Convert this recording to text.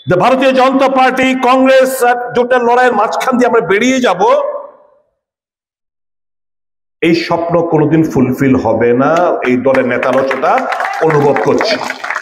যে ভারতীয় জনতা পার্টি কংগ্রেস জোটের লড়াইয়ের মাঝখান দিয়ে আমরা বেরিয়ে যাব, এই স্বপ্ন কোনোদিন ফুলফিল হবে না। এই দলের নেতারা সেটা অনুভব করছে।